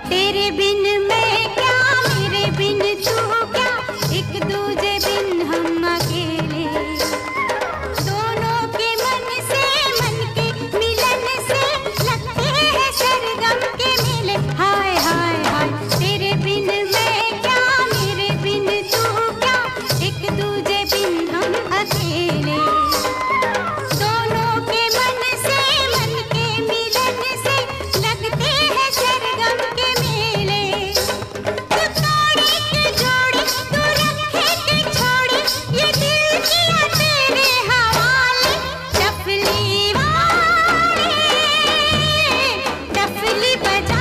तेरे बिन मैं क्या, मेरे बिन तू क्या, एक दूजे बिन हम अकेले। दोनों के मन से मन के मिलन से लगते हैं सरगम के मेले। हाय हाय हाय, तेरे बिन मैं क्या, मेरे बिन तू क्या, एक दूजे बिन हम अकेले। दोनों के मन से मन के मिलन से लगते हैं सरगम के मेले। तू तोड़े के जोड़े, तू रखे के छोड़े, ये दिल किया तेरे हवाले। डफली वाले डफली बजा,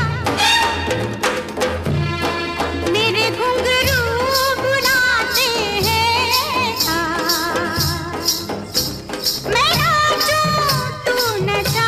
मेरे घुंघरू बुलाते हैं। मैं नाचूं तू नचा।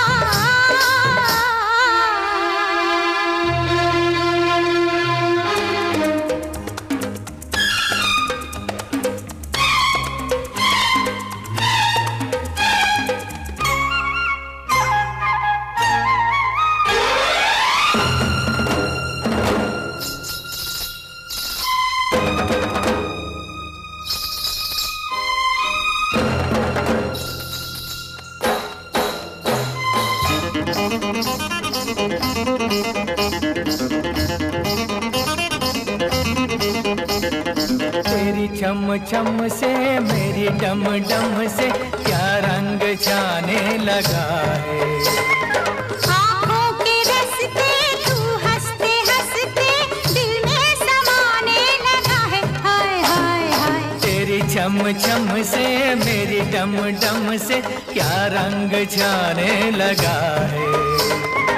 तेरी छम छम से मेरी डम डम से क्या रंग जाने लगा है। आँखों के रस्ते तू हंसते हंसते दिल में समाने लगा है। हाय हाय हाय, तेरी छम छम से मेरी डम डम से क्या रंग जाने लगा है।